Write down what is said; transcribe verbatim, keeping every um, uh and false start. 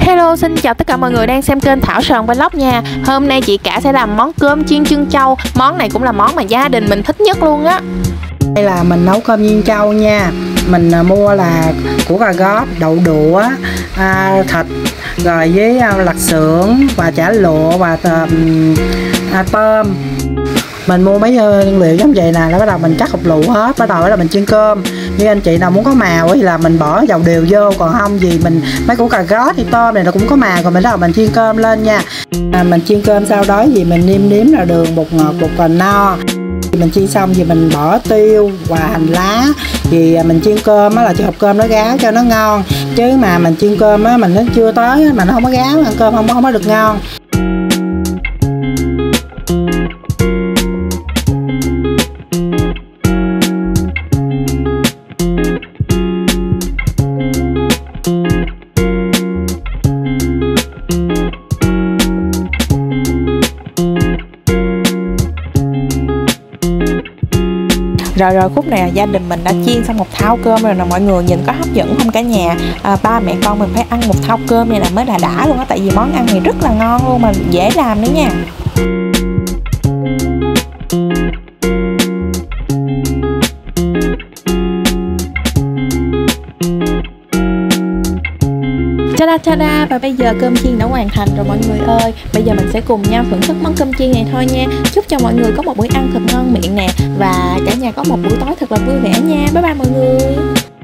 Hello, xin chào tất cả mọi người đang xem kênh Thảo Sờn Vlog nha. Hôm nay chị cả sẽ làm món cơm chiên trân châu. Món này cũng là món mà gia đình mình thích nhất luôn á. Đây là mình nấu cơm chiên trâu nha. Mình mua là củ cà góp, đậu đũa, à, thịt, rồi với à, lạp xưởng và chả lụa và à, tôm. Mình mua mấy nguyên liệu giống vậy nè, là bắt đầu mình cắt hột lựu hết, bắt đầu là mình chiên cơm. Như anh chị nào muốn có màu thì là mình bỏ dầu điều vô, còn không gì mình mấy củ cà góp thì tôm này nó cũng có màu, còn mình bắt đầu mình chiên cơm lên nha. À, mình chiên cơm sau đó gì mình nêm nếm là đường, bột ngọt, bột cà no. Mình chiên xong thì mình bỏ tiêu và hành lá. Thì mình chiên cơm á là cho hộp cơm nó ráo cho nó ngon, chứ mà mình chiên cơm á mình nó chưa tới mà nó không có ráo, ăn cơm không không có được ngon. Rồi rồi khúc này là gia đình mình đã chiên xong một thau cơm rồi nè mọi người, nhìn có hấp dẫn không cả nhà? À, ba mẹ con mình phải ăn một thau cơm này là mới là đã luôn á, tại vì món ăn này rất là ngon luôn mà dễ làm nữa nha. Ta-da ta-da, và bây giờ cơm chiên đã hoàn thành rồi mọi người ơi. Bây giờ mình sẽ cùng nhau thưởng thức món cơm chiên này thôi nha. Chúc cho mọi người có một bữa ăn thật ngon miệng nè, và cả nhà có một buổi tối thật là vui vẻ nha. Bye bye mọi người.